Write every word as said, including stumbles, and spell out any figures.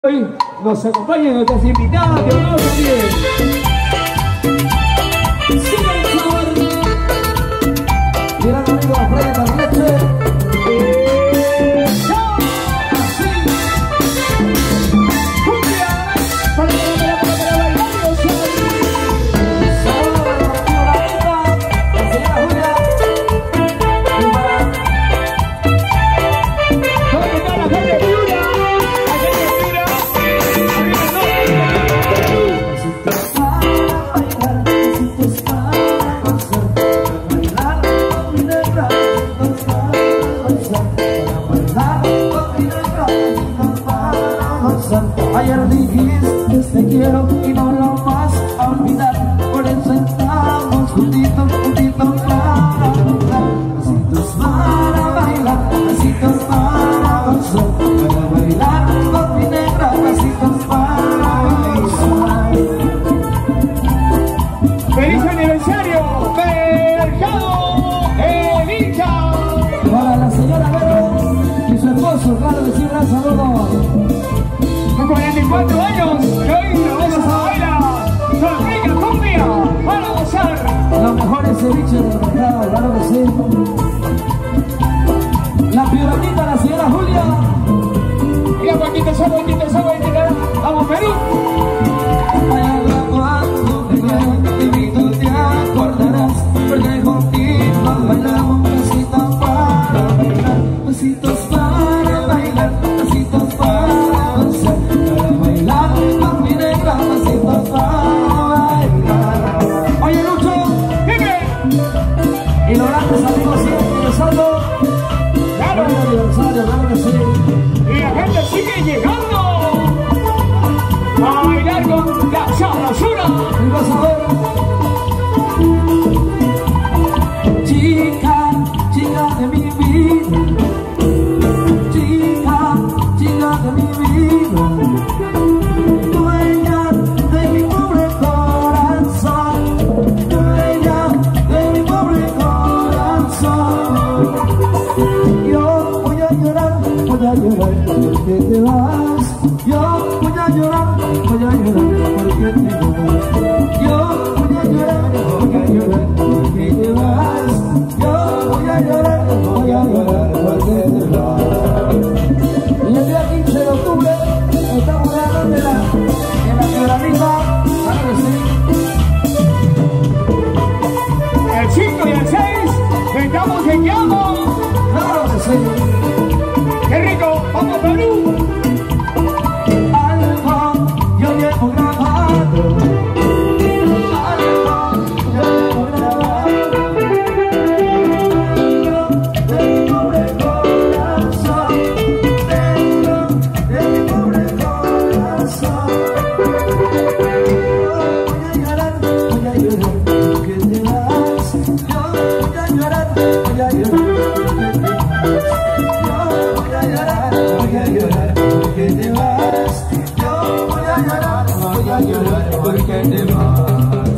Hoy nos acompañan nuestras invitadas de honor también. Sigan el sabor. Gran amigo Fred Barreche. Así. Cumbia. Para, para, para, para, para bailar los sábados. Sábado, la señora Julia. Y para. ¿Cómo está la gente de Piura? Ayer dijiste te quiero y no lo vas a olvidar. Por eso estamos juntitos, juntitos para bailar. Besitos para bailar, besitos para gozar. Para bailar con mi negra, besitos para gozar. ¡Feliz aniversario, Mercado Evita! Para la señora Vero y su esposo, claro que sí, un saludo. cuarenta y cuatro años y hoy nos vamos a bailar con rica cumbia para gozar los mejores ceviches del mercado, claro que sí. La piorita, la señora Julia. Y la guaquita, esa guaquita, esa guaquita. ¡Vamos, Perú! Cuando me veo, te invito, te acordarás, porque juntitos bailamos, besitos para bailar, besitos para bailar, besitos para gozar. Oye, Lucho, dime. Y los grandes amigos siguen regresando. Claro. El aniversario, claro que sí. Y la gente sigue llegando a bailar con la sabrosura. Y vas a ver.